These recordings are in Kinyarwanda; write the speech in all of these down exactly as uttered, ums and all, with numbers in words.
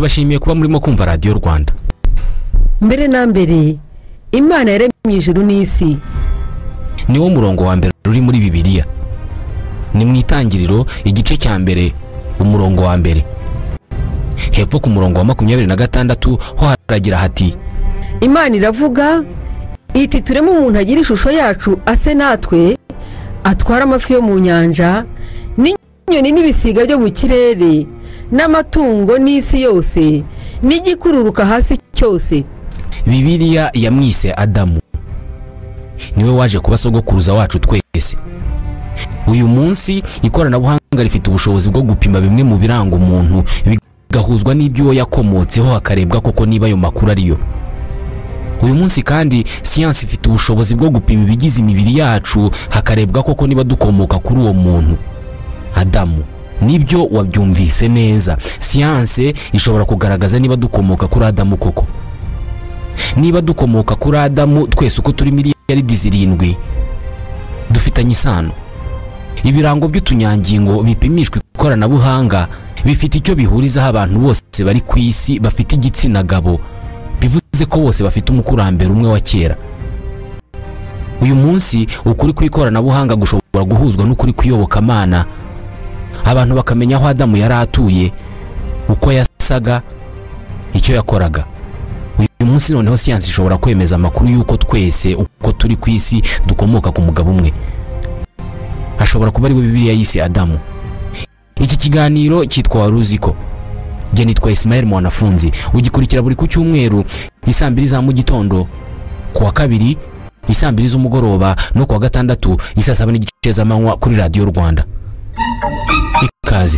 tubashimiye kuba murimo kumva Radio Rwanda. Mbere na mbere Imana yaremye ijuru n'isi. Niwo murongo wa mbere uri muri Bibiliya. Ni mu itangiriro igice cya mbere umurongo wa mbere. Hepfo ku murongo wa makumyabiri na gatandatu ho haragira hati: Imana iravuga iti tureme umuntu agira ishusho yacu ase natwe, atwara amafi yo mu nyanja n'inyoni n'ibisiga byo mu kirere n'amatungo n'isi yose n'igikururuka hasi cyose. Bibiliya yamwise Adamu. Niwe waje kuba sogokuruza wacu twese. Uyu munsi ikoranabuhanga rifite ubushobozi bwo gupima bimwe mu biranga umuntu bigahuzwa n'ibyo yakomotseho hakarebwa koko niba ayo makuru ariyo. Uyu munsi kandi siyansi ifite ubushobozi bwo gupima ibigize imibiri yacu hakarebwa koko niba dukomoka kuri uwo muntu Adamu. Nibyo wabyumvise neza, siyansi ishobora kugaragaza niba dukomoka kuri Adamu koko. Niba dukomoka kuri Adamu twese uko turi miliyari zirindwi dufitanye isano. Ibirango by'utunyangingo bipimishwa ikoranabuhanga bifite icyo bihurizaho abantu bose bari ku isi bafite igitsina gabo, bivuze ko bose bafite umukurambere umwe wa kera. Uyu munsi ukuri kw'ikoranabuhanga gushobora guhuzwa n'ukuri kw'iyobokamana, abantu bakamenya aho Adamu yari atuye, uko yasaga, icyo yakoraga. Uyu munsi noneho siyansi ishobora kwemeza amakuru y'uko twese uko turi ku isi dukomoka ku mugabo umwe. Ashobora kuba ari we Bibiliya yise Adamu. Iki kiganiro cyitwa Waruziko. Je nitwa Ismael Mwanafunzi. Ugikurikira buri ku cyumweru isambiri za mu gitondo, ku wa kabiri isambiri z'umugoroba no ku wa gatandatu isa saba n'igice z'amanywa kuri Radio Rwanda. Ikaze.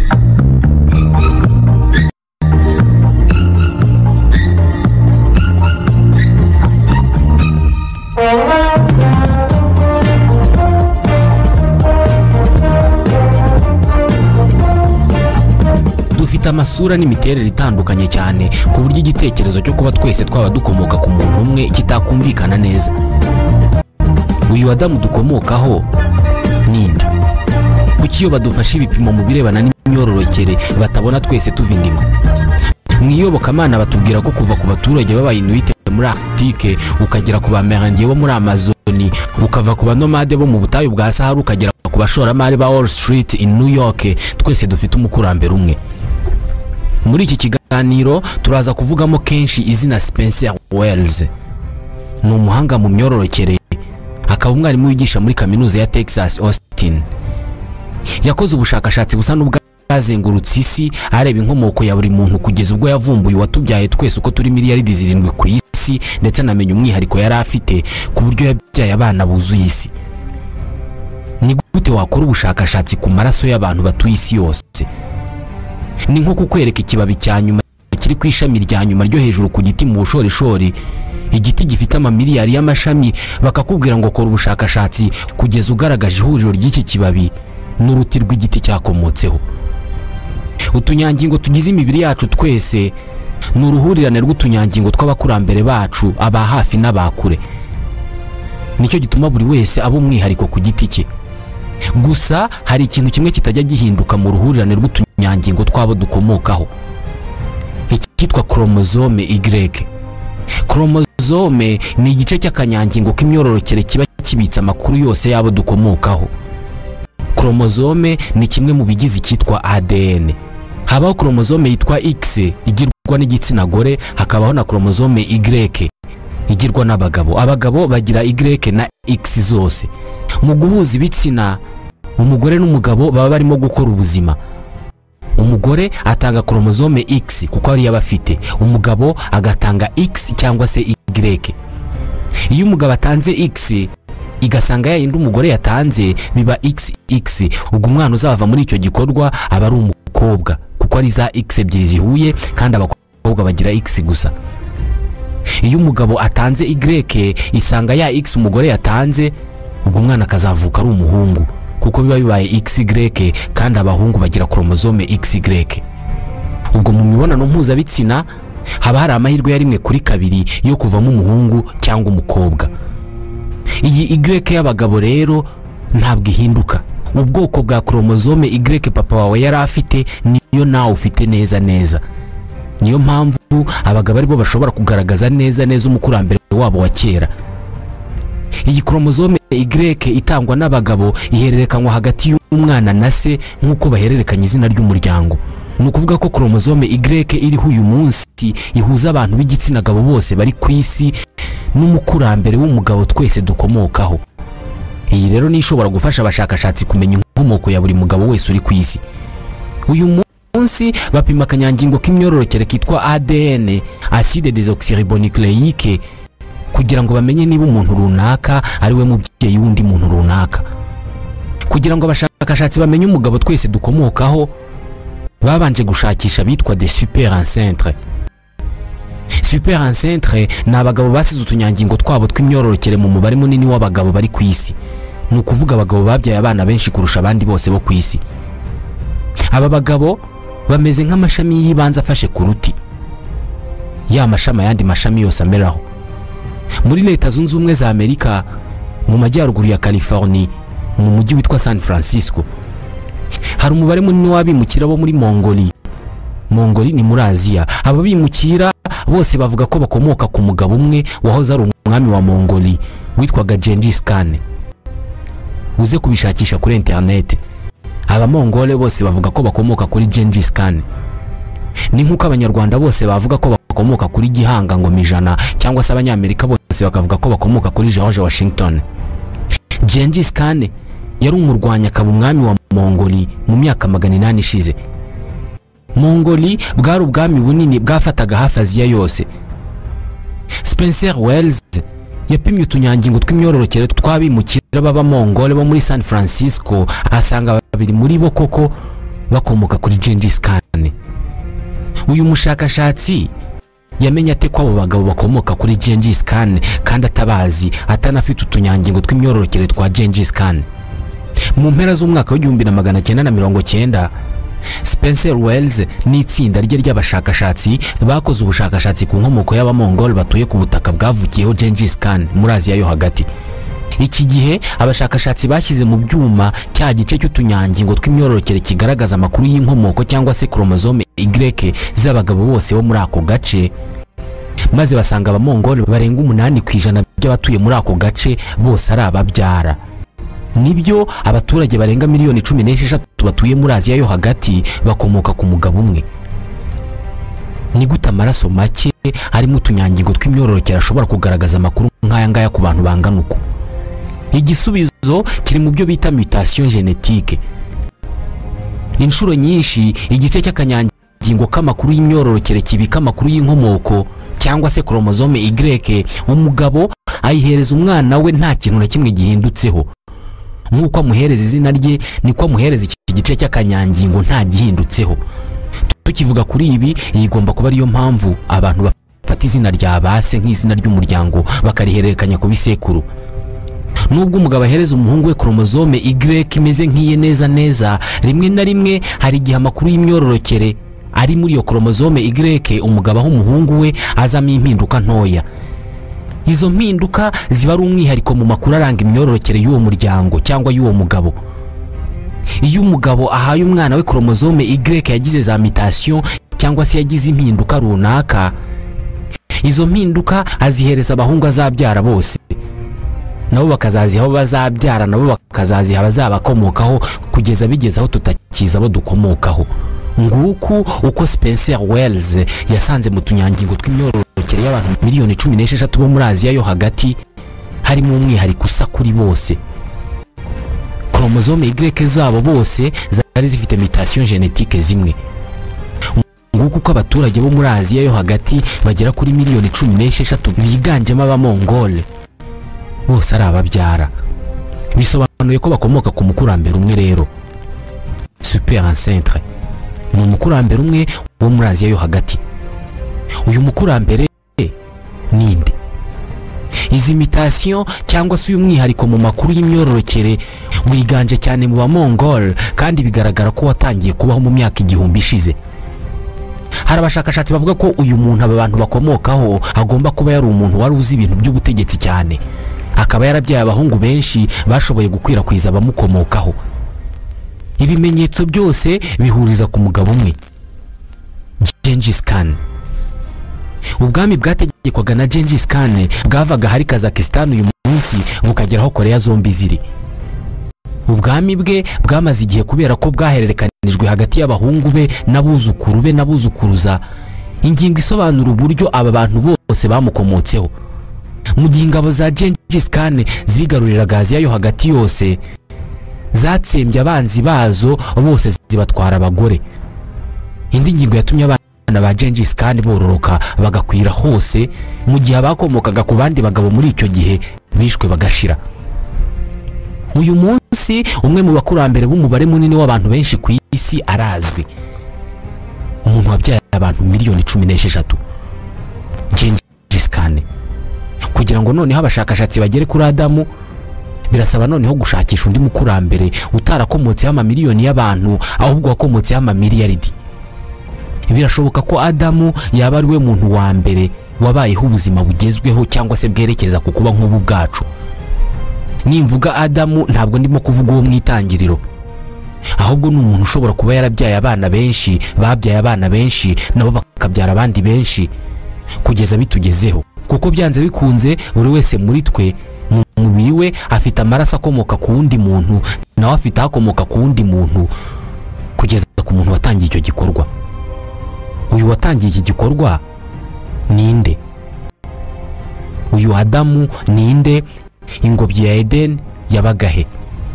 Dufite amasura n'imiterere itandukanye cyane ku buryo igitekerezo cyo kuba twese twaba dukomoka ku muntu umwe kitakumvikana neza. Uyu Adamu dukomokaho ninde? Kuki iyo badufashe ibipimo mu birebana n'imyororokere batabona twese tuva indimo? Mwiyobokamana batubwira ko kuva ku baturage b'Abayinuit muri Arctique ukagera ku Bamerandiye bo muri Amazoni, ukava ku banomade bo mu butayu bwa Sahara ukagera ku bashoramari ba Wall Street in New York, twese dufite umukurambere umwe. Muri iki kiganiro turaza kuvugamo kenshi izina Spencer Wells. Ni umuhanga mu myororokere, akaba umwarimu wigisha muri kaminuza ya Texas Austin. Yakoze ubushakashatsi busa n'ubwazengurutse isi areba inkomoko ya buri muntu kugeza ubwo yavumbuye watubyaye twese uko turi miliyari zirindwi ku isi, ndetse anamenya umwihariko yari afite ku buryo yabyaye abana buzuye isi. Ni gute wakora ubushakashatsi ku maraso y'abantu batuye isi yose? Ni nko kukwereka ikibabi cya nyuma kiri ku ishami rya nyuma ryo hejuru ku giti mu bushorishori, igiti gifite amamiliyari y'amashami, bakakubwira ngo kora ubushakashatsi kugeza ugaragaje ihuriro ry'iki kibabi n'uruti rw'igiti cyakomotseho. Utunyangingo tugize imibiri yacu twese ni uruhurirane rw'utunyangingo tw'abakurambere bacu, aba hafi n'abakure. Nicyo gituma buri wese aba umwihariko ku giti cye. Gusa hari ikintu kimwe kitajya gihinduka mu ruhurirane rw'utunyangingo twabo dukomokaho, ikitwa chromosome Y. Chromosome ni igice cy'akanyangingo k'imyororokere kiba kibitsa amakuru yose yabo dukomokaho. Chromosome ni kimwe mu bigize ikitwa A D N. Habaho chromosome yitwa X igirwa n'igitsina gore, hakabaho na chromosome Y igirwa n'abagabo. Abagabo bagira Y na X zose. Mu guhuza ibitsina, umugore n'umugabo baba barimo gukora ubuzima. Umugore atanga chromosome X kuko ari yabafite, umugabo agatanga X cyangwa se Y. Iyo umugabo atanze X igasanga yayindi umugore yatanze biba X X, ubwo umwana uzava muri icyo gikorwa aba ari umukobwa kuko ari za X ebyiri zihuye, kandi abakobwa bagira X gusa. Iyo umugabo atanze Y isanga ya X umugore yatanze, ubwo umwana akazavuka ari umuhungu kuko biba bibaye X Y, kandi abahungu bagira chromosome X Y. Ubwo mu mibonano mpuzabitsina haba hari amahirwe ya rimwe kuri kabiri yo kuvamo umuhungu cyangwa umukobwa. Iyi Y y'abagabo rero ntabwo ihinduka. Ubwoko bwa chromosome Y papa wawe yari afite niyo nawe ufite neza neza. niyo mpamvu abagabo aribo bashobora kugaragaza neza neza umukurambere wabo wa kera. Iyi chromosome Y itangwa n'abagabo ihererekanywa hagati y'umwana na se nk'uko bahererekanya izina ry'umuryango. Ni ukuvuga ko chromosome Y iriho uyu munsi ihuza abantu b'igitsina gabo bose bari ku isi n'umukurambere w'umugabo twese dukomokaho. Iyi rero ni ishobora gufasha abashakashatsi kumenya inkomoko ya buri mugabo wese uri ku isi. Uyu munsi bapima akanyangingo k'imyororokere kitwa A D N, acide desoxyribonucleique, kugira ngo bamenye niba umuntu runaka ari we mubyeyi w'undi muntu runaka. Kugira ngo abashakashatsi bamenye umugabo twese dukomokaho, babanje gushakisha bitwa des super enceintes. Super enceintes ni abagabo basize utunyangingo twabo tw'imyororokere mu mubare munini w'abagabo bari ku isi. Ni ukuvuga abagabo babyaye abana benshi kurusha abandi bose bo ku isi. Aba bagabo bameze nk'amashami y'ibanze afashe ku ruti, ya mashami ayandi mashami yose ameraho. Muri Leta Zunze Ubumwe za Amerika, mu majyaruguru ya California, mu mujyi witwa San Francisco, hari umubare munini w'abimukira bo muri Mongolia. Mongolia ni muri Aziya. Aba bimukira bose bavuga ko bakomoka ku mugabo umwe wahoze ari umwami wa Mongolia witwaga Gengis Khan. Uze kubishakisha kuri internet, aba Mongole bose bavuga ko bakomoka kuri Gengis Khan. Ni nk'uko abanyarwanda bose bavuga ko bakomoka kuri Gihanga Ngoma Ijana, cyangwa se abanyamerika bose bakavuga ko bakomoka kuri George Washington. Gengis Khan yari umurwanya akaba umwami wa Mongolia mu myaka magana inani ishize. Mongolia bwari ubwami bunini bwafataga hafi Aziya yose. Spencer Wells yapimye utunyangingo tw'imyororokere tw'abimukira baba Mongole bo muri San Francisco, asanga babiri muri bo koko bakomoka kuri Gengis Khan. Uyu mushakashatsi yamenye ate ko abo bagabo bakomoka kuri Gengis Khan kandi atabazi, atanafite utunyangingo tw'imyororokere twa Gengis Khan? Mu mpera z'umwaka w'igihumbi na magana cyenda na mirongo cyenda, Spencer Wells n'itsinda rye ry'abashakashatsi bakoze ubushakashatsi ku nkomoko y'abamongol batuye ku butaka bwavukiyeho Gengis Khan muri Aziya yo hagati. Iki gihe abashakashatsi bashyize mu byuma cya gice cy'utunyangingo tw'imyororokere kigaragaza amakuru y'inkomoko cyangwa se chromosome Y z'abagabo bose bo muri ako gace, maze basanga abamongol barenga umunani ku ijana by'abatuye muri ako gace bose ari ababyara. Nibyo abaturage barenga miliyoni cumi n'esheshatu batuye muri Aziya yo hagati bakomoka ku mugabo umwe. Ni gute amaraso make harimo utunyangingo tw'imyororokere ashobora kugaragaza amakuru nk'aya ngaya ku bantu bangana uko? Igisubizo kiri mu byo bita mutation génétique. Inshuro nyinshi igice cy'akanyangingo k'amakuru y'imyororokere kibika amakuru y'inkomoko cyangwa se chromosome Y, umugabo ayihereza umwana we nta kintu na kimwe gihindutseho. Nk'uko amuhereza izina rye niko amuhereza iki gice cy'akanyangingo nta gihindutseho. Tukivuga kuri ibi, igomba kuba ariyo mpamvu abantu bafata izina rya base nk'izina ry'umuryango bakarihererekanya ku bisekuru. Nubwo umugabo ahereza umuhungu we chromosome Y imeze nk'iye neza neza, rimwe na rimwe hari igihe amakuru y'imyororokere ari muri iyo chromosome Y umugabo aho umuhungu we azamo impinduka ntoya. Izo mpinduka ziba ari umwihariko mu makuru aranga imyororokere y'uwo muryango cyangwa y'uwo mugabo. Iyo umugabo ahaye umwana we chromosome Y yagize za mutation cyangwa se yagize impinduka runaka, izo mpinduka azihereza abahungu azabyara bose, nabo bakazaziha abo bazabyara, nabo bakazaziha abazabakomokaho kugeza bigeze aho tutakiza abo dukomokaho. Nguku uko Spencer Wells yasanze mu tunyangingo tw'imyororokere y'abantu miliyoni cumi n'esheshatu bo muri Aziya yo hagati harimo umwihariko usa kuri bose. Chromosome Y zabo bose zari zifite mutation génétique zimwe. Nguku uko abaturage bo muri Aziya yo hagati bagera kuri miliyoni cumi n'esheshatu biganjemo abamongole bose ari ababyara. Bisobanuye ko bakomoka ku mukurambere umwe rero. Super enceintes ni umukurambere umwe wo muri Aziya yo hagati. Uyu mukurambere ninde? Izi mutation cyangwa se uyu mwihariko mu makuru y'imyororokere wiganje cyane mu bamongol kandi bigaragara ko watangiye kubaho mu myaka igihumbi ishize. Hari abashakashatsi bavuga ko uyu muntu aba bantu bakomokaho agomba kuba yari umuntu wari uzi ibintu by'ubutegetsi cyane, akaba yarabyaye abahungu benshi bashoboye gukwirakwiza abamukomokaho. Ibimenyetso byose bihuriza ku mugabo umwe. Gengis Khan. Ubwami bwategekwaga na Gengis Khan bwavaga hari Kazakhstan uyu munsi bukageraho Korea zombi ziri. Ubwami bwe bwamaze igihe kubera ko bwahererekanijwe hagati y'abahungu be n'abuzukuru be n'abuzukuruza, ingingo isobanura uburyo aba bantu bose bamukomotseho. Mu gihe ingabo za Gengis Khan zigaruriraga Aziya yo hagati yose, zatsembye abanzi bazo bose zibatwara abagore. Indi ngingo yatumye abana ba Gengis Khan bororoka bagakwira hose, mu gihe abakomokaga ku bandi bagabo muri icyo gihe bishwe bagashira. Uyu munsi umwe mu bakurambere b'umubare munini w'abantu benshi ku isi arazwi. Umuntu wabyaye abantu miliyoni cumi n'esheshatu, Gengis Khan. Kugira ngo noneho abashakashatsi bagere kuri Adamu, birasaba noneho gushakisha undi mukurambere utarakomotseho amamiliyoni y'abantu, ahubwo wakomotseho amamiliyaridi. Birashoboka ko Adamu yaba ari we muntu wa mbere wabayeho ubuzima bugezweho cyangwa se bwerekeza ku kuba nk'ubu bwacu. Nimvuga Adamu ntabwo ndimo kuvuga uwo mwitangiriro, ahubwo ni umuntu ushobora kuba yarabyaye abana benshi, babyaye abana benshi nabo bakabyara abandi benshi kugeza bitugezeho. Kuko byanze bikunze buri wese muri twe mu mubiri we afite amaraso akomoka ku wundi muntu, nawe afite akomoka ku wundi muntu kugeza ku muntu watangiye icyo gikorwa. Uyu watangiye iki gikorwa ninde? Uyu Adamu ninde? Ingobyi ya Eden yabagahe?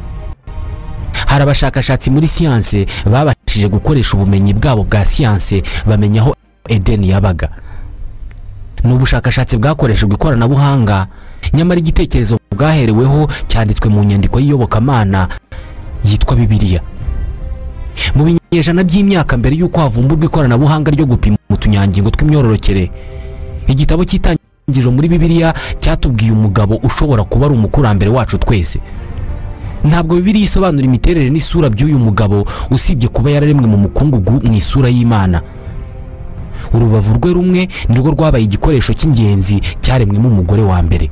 Hari abashakashatsi muri siyanse babashije gukoresha ubumenyi bwabo bwa siyanse bamenya aho Eden yabaga. Ni ubushakashatsi bwakoreshejwe ikoranabuhanga, nyamara igitekerezo bwahereweho cyanditswe mu nyandiko y'iyobokamana yitwa Bibiliya. Mu binyejana by'imyaka mbere y'uko havumburwa ikoranabuhanga ryo gupima utunyangingo tw'imyororokere, igitabo cy'itangiriro muri Bibiliya cyatubwiye umugabo ushobora kuba ari umukurambere wacu twese. Ntabwo Bibiliya isobanura imiterere n'isura by'uyu mugabo usibye kuba yararemwe mu mukungugu mu isura y'Imana. Urubavu rwe rumwe nirwo rwabaye igikoresho cy'ingenzi cyaremwemo umugore wa mbere.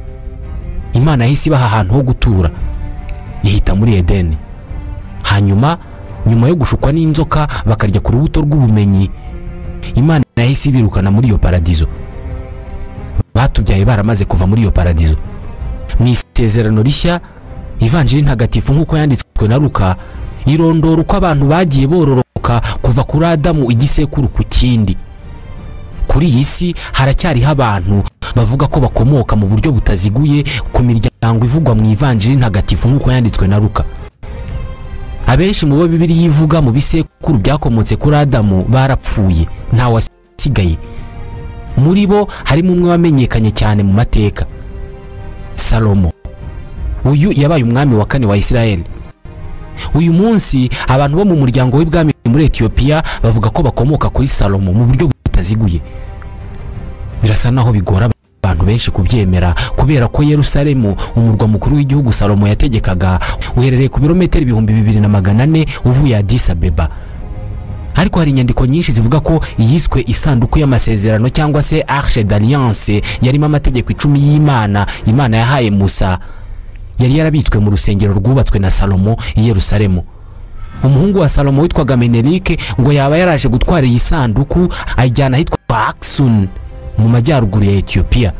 Imana yahise ibaha ahantu ho gutura, ihita muri Edeni. Hanyuma nyuma yo gushukwa n'inzoka bakarya ku rubuto rw'ubumenyi, Imana yahise ibirukana muri iyo paradizo. Batubyaye baramaze kuva muri iyo paradizo. Mu isezerano rishya, Ivanjiri ntagatifu nk'uko yanditswe na Luka, irondora uko abantu bagiye bororoka kuva kuri Adamu igisekuru ku kindi. Kuri iyi si haracyariho abantu bavuga ko bakomoka mu buryo butaziguye ku miryango ivugwa mu Ivanjiri ntagatifu nk'uko yanditswe na Luka. Abenshi mu bo Bibiliya ivuga mu bisekuru byakomotse kuri Adamu barapfuye, nta wasigaye. Muri bo harimo umwe wamenyekanye cyane mu mateka, Salomo. Uyu yabaye umwami wa kane wa Isirayeli. Uyu munsi abantu bo mu muryango w'ibwami muri Ethiopia bavuga ko bakomoka kuri Salomo mu buryo butaziguye. Birasa naho bigora abantu benshi kubyemera kubera ko Yerusalemu, umurwa mukuru w'igihugu Salomo yategekaga, uherereye ku birometero ibihumbi bibiri na magana ane uvuye Addis Abeba. Ariko hari inyandiko nyinshi zivuga ko iyiswe isanduku y'amasezerano cyangwa se Arche d'Alliance yarimo amategeko icumi y'Imana Imana yahaye Musa, yari yarabitswe mu rusengero rwubatswe na Salomo i Yerusalemu. Umuhungu wa Salomo witwaga Menelik ngo yaba yaraje gutwara iyi sanduku ayijyana ahitwa Aksum mu majyaruguru ya Ethiopia.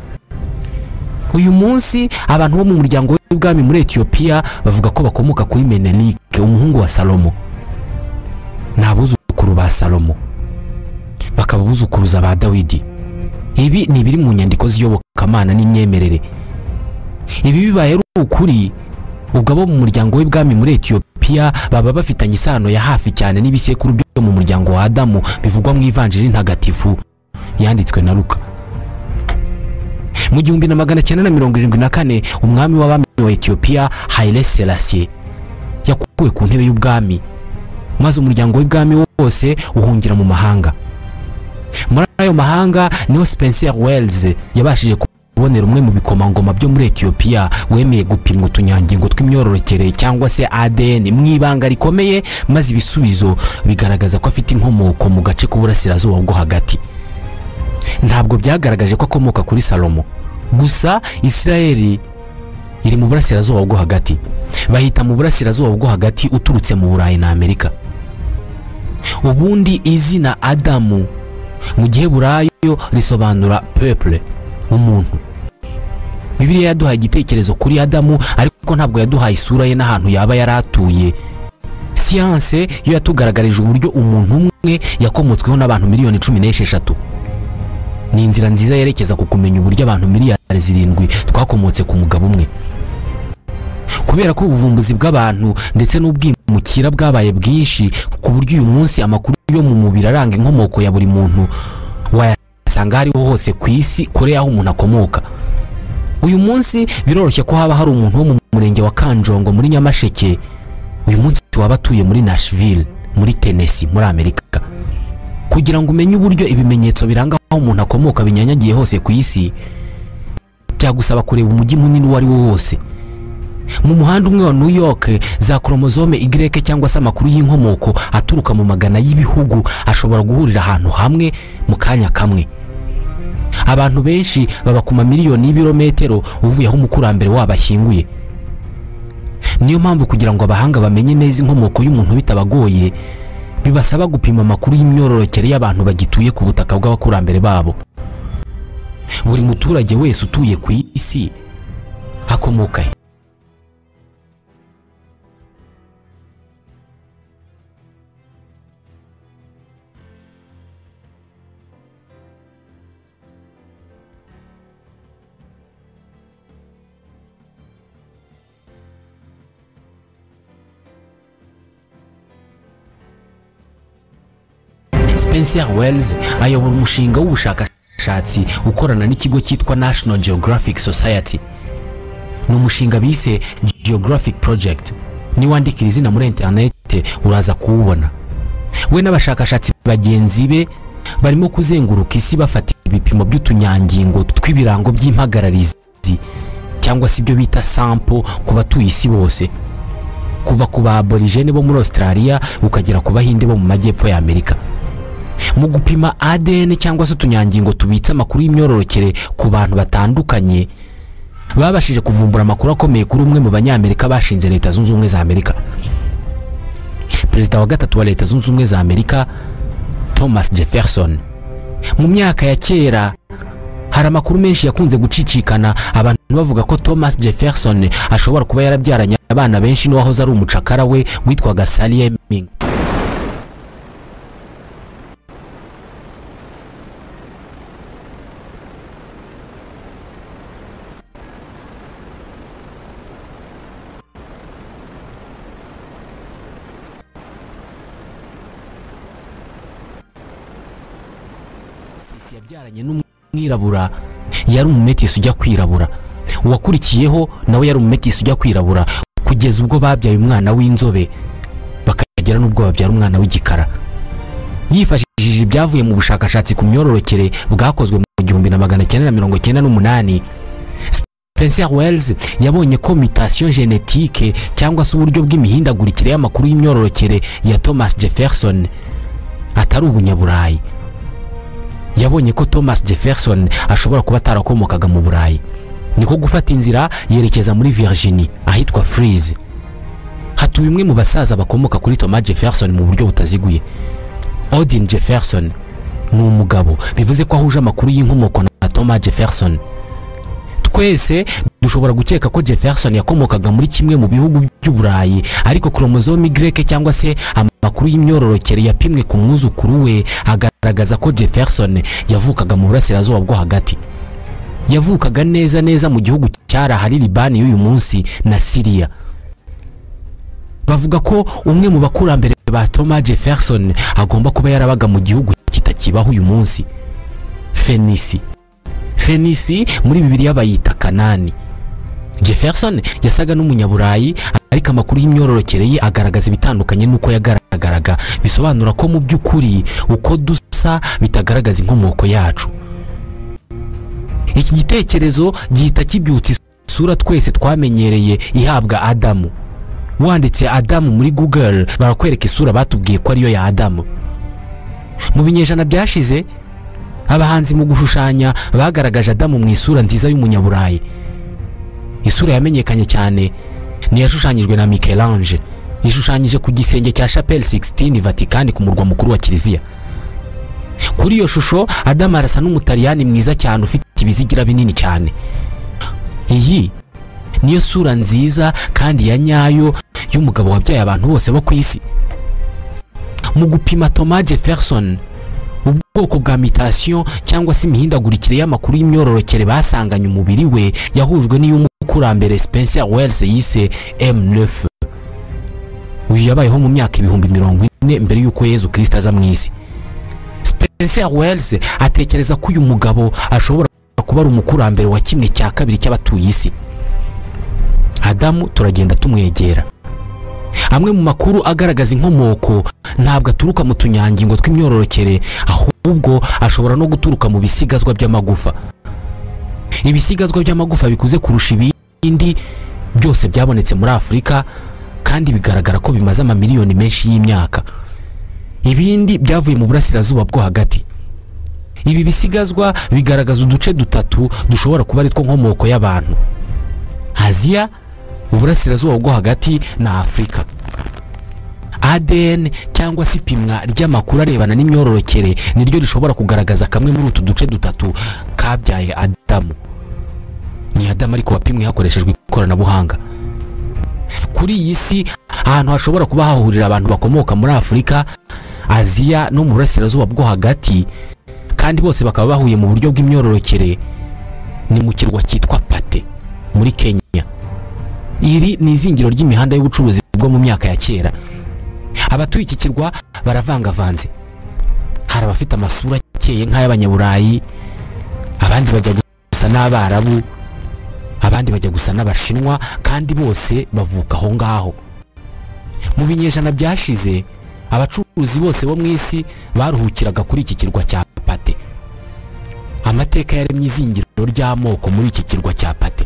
Uyu munsi abantu bo mu muryango w'ibwami muri Ethiopia bavuga ko bakomoka kuri Menelik, umuhungu wa Salomo. Nabuzukuru ba Salomo bakaba buzukuruza ba Dawidi. Ibi ni biri mu nyandiko z'iyobokamana n'imyemerere. Ibi bibaye ari ukuri, ubwo abo mu muryango w'ibwami muri Ethiopia baba bafitanye isano ya hafi cyane n'ibisekuru byo mu muryango wa Adamu bivugwa mu Ivanjiri ntagatifu yanditswe na Luka. Mu gihumbi na magana cyenda na mirongo irindwi na kane umwami w'abami wa Ethiopia Haile Selassie yakuwe ku ntebe y'ubwami, maze umuryango w'ibwami wose uhungira mu mahanga. Muri ayo mahanga niho Spencer Wells yabashije kubonera umwe mu bikomangoma byo muri Ethiopia wemeye gupimwa utunyangingo tw'imyororokere cyangwa se A D N mu ibanga rikomeye, maze ibisubizo bigaragaza ko afite inkomoko mu gace k'uburasirazuba bwo hagati. Ntabwo byagaragaje ko akomoka kuri Salomo gusa. Isirayeli iri mu burasirazuba bwo hagati, bahita mu burasirazuba bwo hagati uturutse mu Burayi na Amerika. ubundi izina Adamu mu giheburayo risobanura peuple, umuntu. Bibiliya yaduhaye igitekerezo kuri Adamu, ariko ntabwo yaduhaye isura ye n'ahantu yaba yaratuye. Siyanse yo yatugaragarije uburyo umuntu umwe yakomotsweho n'abantu miliyoni cumi n'esheshatu. Ni inzira nziza yerekeza ku kumenya uburyo abantu miliyari zirindwi twakomotse ku mugabo umwe. Kubera ko ubuvumbuzi bw'abantu ndetse n'ubwimukira bwabaye bwinshi ku buryo uyu munsi amakuru yo mu mubiri aranga inkomoko ya buri muntu wayasanga hariho hose ku isi kure y'aho umuntu akomoka. Uyu munsi biroroshye ko haba hari umuntu wo mu murenge wa Kanjongo muri Nyamasheke uyu munsi waba atuye muri Nashville muri Tennessee muri Amerika. Kugira ngo umenye uburyo ibimenyetso biranga aho umuntu akomoka binyanyagiye hose ku isi, byagusaba kureba umujyi munini wari wo wose. Mu muhanda umwe wa New York, za chromosome Y cyangwa se amakuru y'inkomoko aturuka mu magana y'ibihugu ashobora guhurira ahantu hamwe mu kanya kamwe. Abantu benshi baba ku mamiliyoni y'ibirometero uvuye aho umukurambere wabo ashyinguye. Niyo mpamvu kugira ngo abahanga bamenye neza inkomoko y'umuntu bitabagoye, bibasaba gupima amakuru y'imyororokere y'abantu bagituye ku butaka bw'abakurambere babo. Buri muturage wese utuye ku isi akomoka he? Spencer Wells ayobora umushinga w'ubushakashatsi ukorana n'ikigo cyitwa National Geographic Society. Ni umushinga bise Geographic Project. Ni wandikira izina muri internet uraza kuwubona. We n'abashakashatsi bagenzi be barimo kuzenguruka isi bafata ibipimo by'utunyangingo tw'ibirango by'impagararizi cyangwa se ibyo bita sample ku batuye isi bose, kuva ku ba aborigene bo muri Australia ukagera ku bahinde bo mu majyepfo ya Amerika. Mu gupima A D N cyangwa se utunyangingo tubitsa amakuru y'imyororokere ku bantu batandukanye, babashije kuvumbura amakuru akomeye kuri umwe mu banyamerika bashinze Leta Zunze Ubumwe za Amerika. Perezida wa gatatu wa Leta Zunze Ubumwe za Amerika, Thomas Jefferson. Mu myaka ya kera hari amakuru menshi yakunze gucicikana, abantu bavuga ko Thomas Jefferson ashobora kuba yarabyaranye abana benshi n'uwahoze ari umucakara we witwaga Sally Heming. Yabyaranye n'umwirabura yari umumetisi ujya kwirabura. Uwakurikiyeho nawe yari umumetisi ujya kwirabura kugeza ubwo babyaye umwana w'inzobe, bakagera n'ubwo babyara umwana w'igikara. Yifashishije ibyavuye mu bushakashatsi ku myororokere bwakozwe mu gihumbi na magana cyenda na mirongo cyenda n'umunani, Spencer Wells yabonye ko mutation genetique cyangwa se uburyo bw'imihindagurikire y'amakuru y'imyororokere ya Thomas Jefferson atari ubunyaburayi. Yabonye ko Thomas Jefferson ashobora kuba atarakomokaga mu Burayi. Niko gufata inzira yerekeza muri Virginia ahitwa Frise. Hatuye umwe mu basaza bakomoka kuri Thomas Jefferson mu buryo butaziguye. Odin Jefferson ni umugabo, bivuze ko ahuje amakuru y'inkomoko na Thomas Jefferson. Twese dushobora gukeka ko Jefferson yakomokaga muri kimwe mu bihugu by'Uburayi, ariko chromosome Y cyangwa se amakuru y'imyororokere yapimwe ku mwuzukuru we agaragaza ko Jefferson yavukaga mu burasirazuba bwo hagati. Yavukaga neza neza mu gihugu cyara hari Libani y'uyu munsi na Syria. Bavuga ko umwe mu bakurambere ba Thomas Jefferson agomba kuba yarabaga mu gihugu kitakibaho uyu munsi, Phoenicie. Phoenicie muri Bibiliya bayita Kanani. Jefferson yasaga n'umunyaburayi, ariko amakuru y'imyororokere ye agaragaza ibitandukanye nuko yagaragaraga, bisobanura ko mu by'ukuri uko dusa bitagaragaza inkomoko yacu. Iki gitekerezo gihita kibyutsa isura twese twamenyereye ihabwa Adamu. Wanditse Adamu muri Google barakwereka isura batubwiye ko ariyo ya Adamu. Mu binyejana byashize abahanzi mu gushushanya bagaragaje Adamu mu isura nziza y'umunyaburayi. Isura yamenyekanye cyane ni yashushanyijwe na Michel-Ange ishushanyije ku gisenge cya Chapelle Sixtine Vatikani ku murwa mukuru wa Kiliziya. Kuri iyo shusho Adamu arasa n'umutaliyani mwiza cyane ufite ibizigira binini cyane. Iyi niyo sura nziza kandi ya nyayo y'umugabo wabyaye abantu bose bo ku isi. Mu gupima Thomas Jefferson ubwoko bwa mutation cyangwa se imihindagurikire y'amakuru y'imyororokere basanganye umubiri we yahujwe n'iy'umukurambere Spencer Wells yise M neuf. Uyu yabayeho mu myaka ibihumbi mirongo ine mbere y'uko Yezu Kristo aza mu isi. Spencer Wells atekereza ko uyu mugabo ashobora kuba ari umukurambere wa kimwe cya kabiri cy'abatuye isi. Adamu turagenda tumwegera. Amwe mu makuru agaragaza inkomoko ntabwo aturuka mu tunyangingo tw'imyororokere, ahubwo ashobora no guturuka mu bisigazwa by'amagufa. Ibisigazwa by'amagufa bikuze kurusha ibindi byose byabonetse muri Afurika kandi bigaragara ko bimaze amamiliyoni menshi y'imyaka. Ibindi byavuye mu burasirazuba bwo hagati. Ibi bisigazwa bigaragaza uduce dutatu dushobora kuba ari two nkomoko y'abantu: Aziya, uburasirazuba bwo hagati na Afurika. A D N cyangwa se ipimwa ry'amakuru arebana n'imyororokere niryo rishobora kugaragaza kamwe muri utu duce dutatu kabyaye Adamu. Ni Adamu ariko wapimwe hakoreshejwe ikoranabuhanga. Kuri iyi si ahantu hashobora kuba hahurira abantu bakomoka muri Afurika, Aziya no mu burasirazuba bwo hagati kandi bose bakaba bahuye mu buryo bw'imyororokere ni mu kirwa cyitwa Pate muri Kenya. Iri ni izingiro ry'imihanda y'ubucuruzi bwo mu myaka ya kera. Abatuye iki kirwa baravangavanze. Hari abafite amasura akeye nk'ay'abanyaburayi, abandi bajya gusa n'Abarabu, abandi bajya gusa n'Abashinwa, kandi bose bavuka aho ngaho. Mu binyejana byashize abacuruzi bose bo mu isi baruhukiraga kuri iki kirwa cya Pate. Amateka yaremye izingiro ry'amoko muri iki kirwa cya Pate.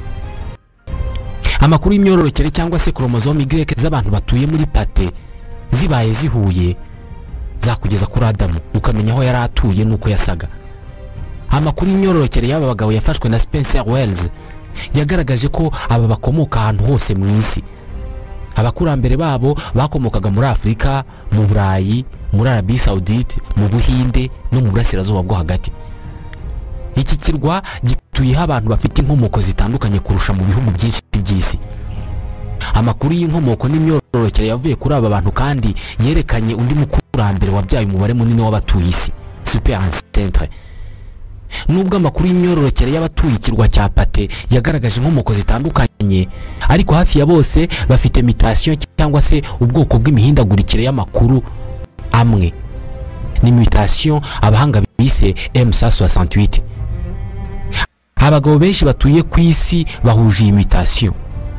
Amakuru y'imyororokere cyangwa se chromosome Y z'abantu batuye muri Pate zibaye zihuye zakugeza kuri Adamu ukamenya aho yari atuye nuko yasaga. Amakuru y'imyororokere y'aba bagabo yafashwe na Spencer Wells yagaragaje ko aba bakomoka ahantu hose mu isi. Abakurambere babo bakomokaga muri Afurika, mu Burayi, muri Arabie Saoudite, mu Buhinde no mu burasirazuba bwo hagati. Iki kirwa gituyeho abantu bafite inkomoko zitandukanye kurusha mu bihugu byinshi by'isi. Amakuru y'inkomoko n'imyororokere yavuye kuri aba bantu kandi yerekanye undi mukurambere wabyaye umubare munini w'abatuye isi, super ancêtre. Nubwo amakuru y'imyororokere y'abatuye ikirwa cya Pate yagaragaje inkomoko zitandukanye, ariko hafi ya bose bafite mutation cyangwa se ubwoko bw'imihindagurikire y'amakuru amwe. Ni mutation abahanga bise M cent soixante-huit. Abagabo benshi batuye ku isi bahuje iyi mutation.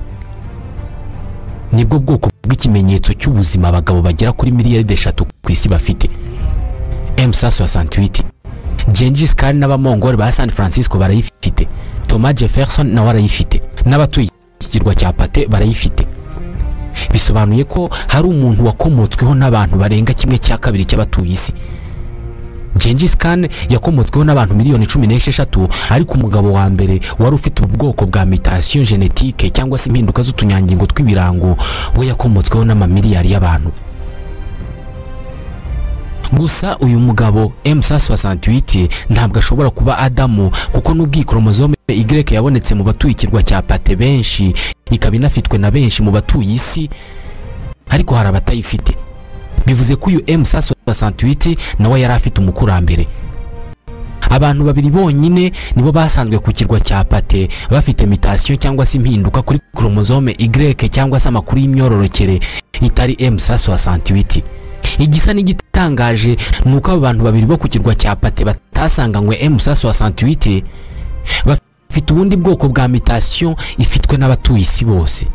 Nibwo bwoko bw'ikimenyetso cy'ubuzima abagabo bagera kuri miliyari eshatu ku isi bafite. M cent soixante-huit. Gengis Khan n'abamongoli ba San Francisco barayifite. Thomas Jefferson nawe arayifite. N'abatuye ikirwa cya Pate barayifite. Bisobanuye ko hari umuntu wakomotsweho n'abantu barenga kimwe cya kabiri cy'abatuye isi. Gengis Khan yakomotsweho n'abantu miliyoni cumi n'esheshatu, ariko umugabo wa mbere wari ufite ubwoko bwa mutation genetique cyangwa se impinduka z'utunyangingo tw'ibirango we yakomotsweho n'amamiliyari y'abantu. Gusa uyu mugabo M cent soixante-huit ntabwo ashobora kuba Adamu, kuko n'ubwi chromosome Y yabonetse mu batuye ikirwa cya Pate benshi, ikaba inafitwe na benshi mu batuye isi, ariko hari abatayifite. Bivuze ko uyu M cent soixante-huit nawe yari afite umukurambere. Abantu babiri bonyine nibo basanzwe ku kirwa cya Pate bafite mutation cyangwa se impinduka kuri chromosome Y cyangwa se amakuru y'imyororokere itari M cent soixante-huit. Igisa n'igitangaje nuko aba bantu babiri bo ku kirwa cya Pate batasanganywe M cent soixante-huit, bafite ubundi bwoko bwa mutation ifitwe n'abatuye isi bose.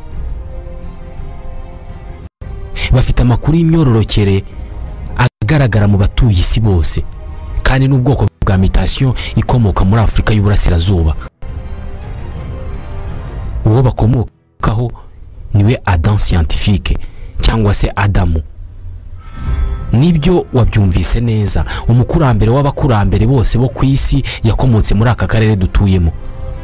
Bafite amakuru y'imyororokere agaragara mu batuye isi bose, kandi n'ubwoko bwa mutation ikomoka muri Afurika y'uburasirazuba. Uwo bakomokaho niwe Adam scientifique cyangwa se Adamu. Nibyo wabyumvise neza, umukurambere w'abakurambere bose bo ku isi yakomotse muri aka karere dutuyemo.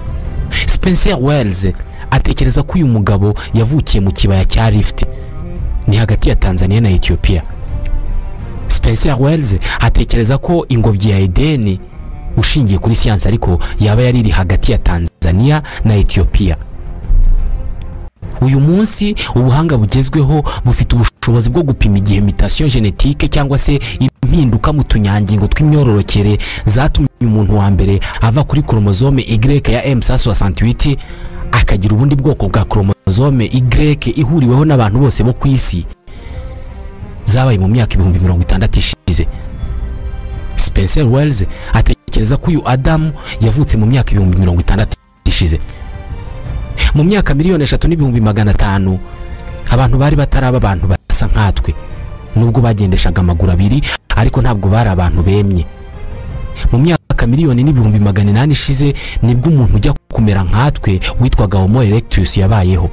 Spencer Wells atekereza ko uyu mugabo yavukiye mu kibaya cya Rift. ni hagati ya Tanzania na Ethiopia. Spencer Wells atekereza ko ingobyi ya Edeni ushingiye kuri siyansi ariko yaba yari iri hagati ya Tanzania na Ethiopia. Uyu munsi ubuhanga bugezweho bufite ubushobozi bwo gupima igihe mutation genetique cyangwa se impinduka mu tunyangingo tw'imyororokere zatumye umuntu wa mbere ava kuri chromosome Y ya M cent soixante-huit akagira ubundi bwoko bwa chromosome Y ihuriweho n'abantu bose bo ku isi zabaye mu myaka ibihumbi mirongo itandatu ishize. Spencer Wells atekereza ko uyu Adamu yavutse mu myaka ibihumbi mirongo itandatu ishize. Mu myaka miliyoni eshatu n'ibihumbi magana atanu abantu bari bataraba abantu basa nkatwe, nubwo bagendeshaga amaguru abiri ariko ntabwo bari abantu bemye. Mu myaka miliyoni n'ibihumbi magana inani ishize nibwo umuntu ujya kumera nkatwe witwaga Homo erectus yabayeho.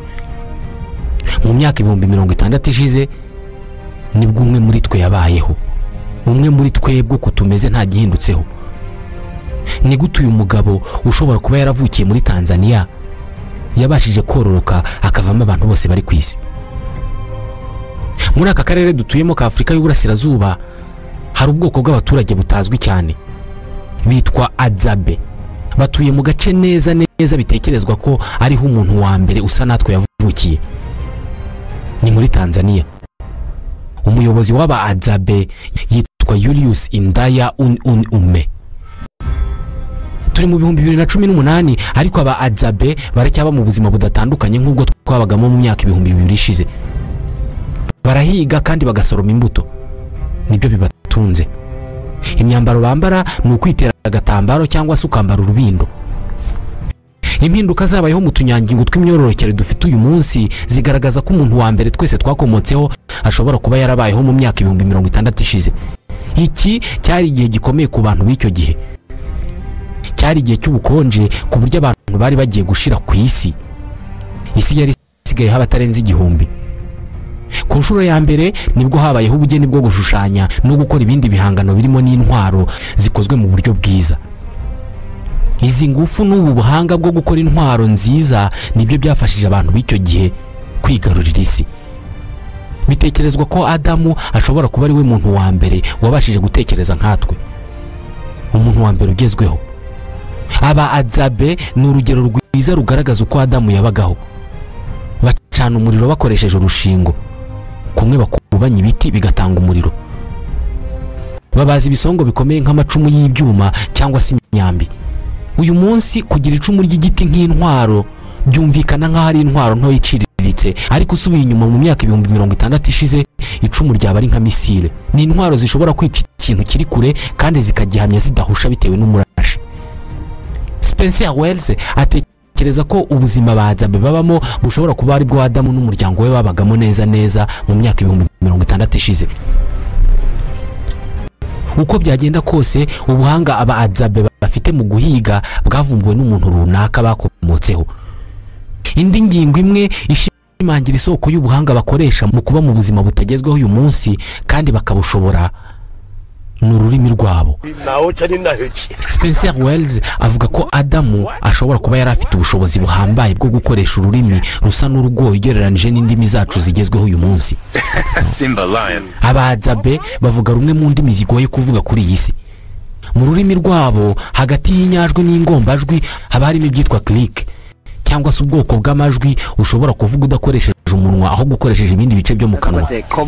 Mu myaka ibihumbi mirongo itandatu ishize nibwo umwe muri twe yabayeho, umwe muri twebwe kutumeze nta gihindutseho. Ni gute uyu mugabo ushobora kuba yaravukiye muri Tanzania yabashije kororoka akavamo abantu bose bari ku isi? Muri aka karere dutuyemo ka Afrika y'Uburasirazuba hari ubwoko bw'abaturage butazwi cyane bitwa Adzabe. Batuye mu gace neza neza bitekerezwa ko ariho umuntu wa mbere usa natwe yavukiye. Ni muri Tanzania. Umuyobozi w'aba Adzabe yitwa Julius Indaya Un Un Ume. Turi mu bihumbi bibiri na cumi n'umunani ariko aba Adzabe baracyaba mu buzima budatandukanye nk'ubwo twabagamo mu myaka ibihumbi bibiri ishize. Barahiga kandi bagasoroma imbuto, nibyo bibatunze. Imyambaro bambara ni ukwitera agatambaro cyangwa se ukambara urubindo. Impinduka zabayeho mu tunyangingo tw'imyororokere dufite uyu munsi zigaragaza ko umuntu wa mbere twese twakomotseho ashobora kuba yarabayeho mu myaka ibihumbi mirongo itandatu ishize. Iki cyari igihe gikomeye ku bantu b'icyo gihe. Cyari igihe cy'ubukonje ku buryo abantu bari bagiye gushira ku isi. Isi yari isigaye habatarenze igihumbi. Ku nshuro ya mbere nibwo habayeho ubugeni bwo gushushanya no gukora ibindi bihangano birimo n'intwaro zikozwe mu buryo bwiza. Izi ngufu n'ubu buhanga bwo gukora intwaro nziza nibyo byafashije abantu b'icyo gihe kwigarurira isi. Bitekerezwa ko Adamu ashobora kuba ari we muntu wa mbere wabashije gutekereza nkatwe, umuntu wa mbere ugezweho. Aba Adzabe ni urugero rwiza rugaragaza uko Adamu yabagaho. Bacana umuriro bakoresheje urushingo, kumwe bakubanya ibiti bigatanga umuriro. Babaza ibisongo bikomeye nk'amacumu y'ibyuma cyangwa se imyambi. Uyu munsi kugira icumu ry'igiti nk'intwaro byumvikana nk'aho ari intwaro nto iciriritse, ariko usubiye inyuma mu myaka ibihumbi mirongo itandatu ishize icumu ryaba ari nka misile. Ni intwaro zishobora kwica ikintu kiri kure kandi zikagihamya zidahusha bitewe n'umurashi. Spencer Wells atekereza ko ubuzima ba Adzabe babamo bushobora kuba ari bwo Adamu n'umuryango we babagamo neza neza mu myaka ibihumbi mirongo itandatu ishize. Uko byagenda kose ubuhanga aba Adzabe bafite mu guhiga bwavumbuwe n'umuntu runaka bakomotseho. Indi ngingo imwe ishimangira isoko y'ubuhanga bakoresha mu kuba mu buzima butagezweho uyu munsi kandi bakabushobora ni ururimi rwabo. Spencer Wells avuga ko Adamu ashobora kuba yari afite ubushobozi buhambaye bwo gukoresha ururimi rusa n'urugoye ugereranije n'indimi zacu zigezweho uyu munsi. Aba Adzabe bavuga rumwe mu ndimi zigoye kuvuga kuri iyi si. Mu rurimi rwabo hagati y'inyajwi n'ingombajwi haba harimo ibyitwa click cyangwa se ubwoko bw'amajwi ushobora kuvuga udakoresheje umunwa aho gukoresheje ibindi bice byo mu kanwa.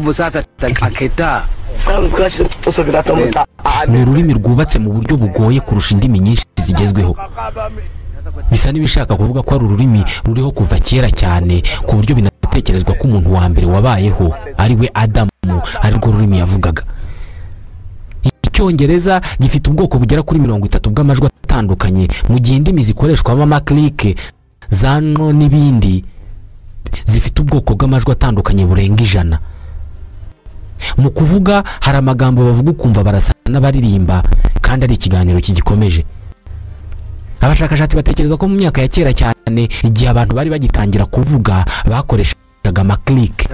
Ni ururimi rwubatse mu buryo bugoye kurusha indimi nyinshi zigezweho. Bisa n'ibishaka kuvuga ko ari ururimi ruriho kuva kera cyane ku buryo binatekerezwa ko umuntu wa mbere wabayeho ari we Adamu ari rwo rurimi yavugaga. Icyongereza gifite ubwoko bugera kuri mirongo itatu bw'amajwi atandukanye, mu gihe indimi zikoreshwamo amaklike zano n'ibindi zifite ubwoko bw'amajwi atandukanye burenga ijana. Mu kuvuga hari amagambo bavuga ukumva barasa n'abaririmba kandi ari ikiganiro kigikomeje. Abashakashatsi batekereza ko mu myaka ya kera cyane igihe abantu bari bagitangira kuvuga bakoreshaga amaklike.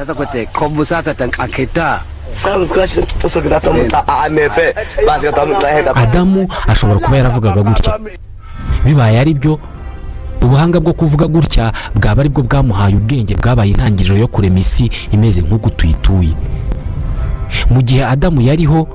Adamu ashobora kuba yaravugaga gutya. Bibaye ari byo ubuhanga bwo kuvuga gutya bwaba ari bwo bwamuhaye ubwenge bwabaye intangiriro yo kurema isi imeze nk'uko tuyituye. Mu gihe Adamu yariho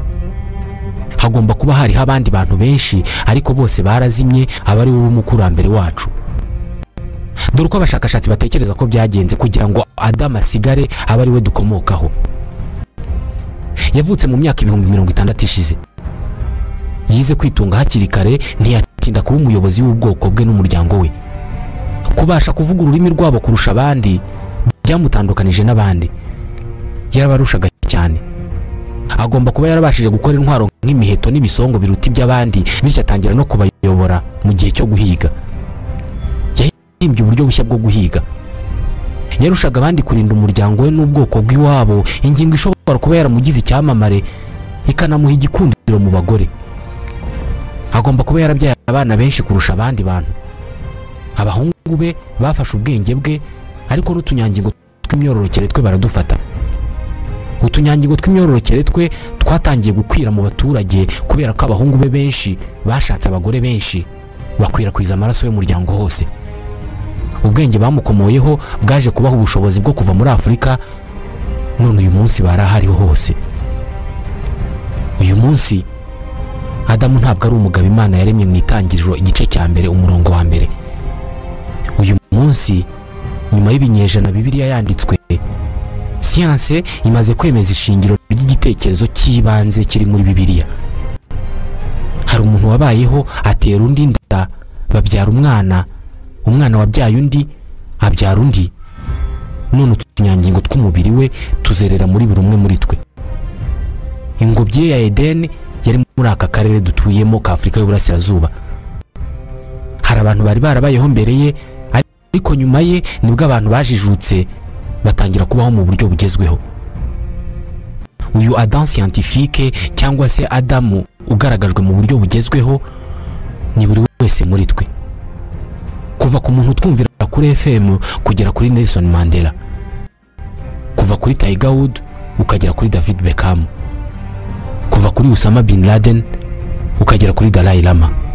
hagomba kuba hariho abandi bantu benshi, ariko bose barazimye, aba ari we umukurambere wacu. Dore uko abashakashatsi batekereza ko byagenze kugira ngo Adamu asigare aba ari we dukomokaho. Yavutse mu myaka ibihumbi mirongo itandatu ishize. Yize kwitunga hakiri kare, ntiyatinda kuba umuyobozi w'ubwoko bwe n'umuryango we. Kubasha kuvuga ururimi rwabo kurusha abandi byamutandukanije n'abandi. Yarabarushaga cyane. Agomba kuba yarabashije gukora intwaro nk'imiheto n'ibisongo biruta iby'abandi, bityo atangira no kubayobora mu gihe cyo guhiga. Yahimbye uburyo bushya bwo guhiga. Yarushaga abandi kurinda umuryango we n'ubwoko bw'iwabo, ingingo ishobora kuba yaramugize icyamamare ikanamuha igikundiro mu bagore. Agomba kuba yarabyaye abana benshi kurusha abandi bantu. Abahungu be bafashe ubwenge bwe, ariko n'utunyangingo tw'imyororokere twe baradufata. Utunyangingo tw'imyororokere twe twatangiye gukwira mu baturage kubera ko abahungu be benshi bashatse abagore benshi, bakwirakwiza amaraso y'umuryango hose. Ubwenge bamukomoyeho bwaje kubaho ubushobozi bwo kuva muri Afurika, none uyu munsi barahariho hose. Uyu munsi Adamu ntabwo ari umugabo Imana yaremye mu itangiriro igice cya mbere umurongo wa mbere. Uyu munsi nyuma y'ibinyejana Bibiliya yanditswe, siyanse imaze kwemeza ishingiro ry'igitekerezo cy'ibanze kiri muri Bibiliya. Hari umuntu wabayeho atera undi nda, babyara umwana, umwana wabyaye undi abyara undi, none utunyangingo tw'umubiri we tuzerera muri buri umwe muri twe. Ingobyi ya Edeni yari muri aka karere dutuyemo ka Afurika y'Uburasirazuba. Hari abantu bari barabayeho mbere ye, ariko nyuma ye nibwo abantu bajijutse batangira kubaho mu buryo bugezweho. Uyu Adam scientifique cyangwa se Adamu ugaragajwe mu buryo bugezweho ni buri wese muri twe. Kuva ku muntu twumvira kuri F M kugera kuri Nelson Mandela, kuva kuri Tiger Woods ukagera kuri David Beckham, kuva kuri Osama Bin Laden ukagera kuri Dalai Lama.